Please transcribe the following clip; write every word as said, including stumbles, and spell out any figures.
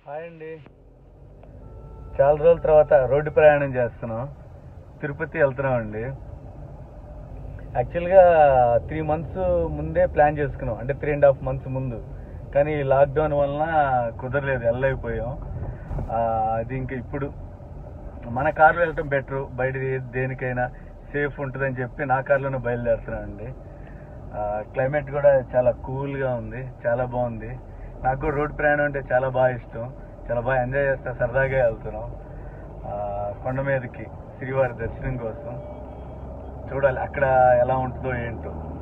Hi అండి. చాలా రోజుల తర్వాత రోడ్డు ప్రయాణం చేస్తున్నాం. తిరుపతి వెళ్తున్నాం అండి. యాక్చువల్గా త్రీ మంత్స్ ముందే ప్లాన్ చేసుకున్నాం, అంటే త్రీ అండ్ హాఫ్ మంత్స్ ముందు. కానీ లాక్డౌన్ వలన కుదరలేదు, వెళ్ళలేకపోయాం. అది ఇంకా ఇప్పుడు మన కార్లో వెళ్ళటం బెటరు, బయట దేనికైనా సేఫ్ ఉంటుందని చెప్పి నా కార్లోనే బయలుదేరుతున్నాం అండి. క్లైమేట్ కూడా చాలా కూల్గా ఉంది, చాలా బాగుంది. నాకు కూడా రోడ్డు ప్రయాణం అంటే చాలా బాగా ఇష్టం, చాలా బాగా ఎంజాయ్ చేస్తా. సరదాగా వెళ్తున్నాం కొండ మీదకి శ్రీవారి దర్శనం కోసం. చూడాలి అక్కడ ఎలా ఉంటుందో ఏంటో.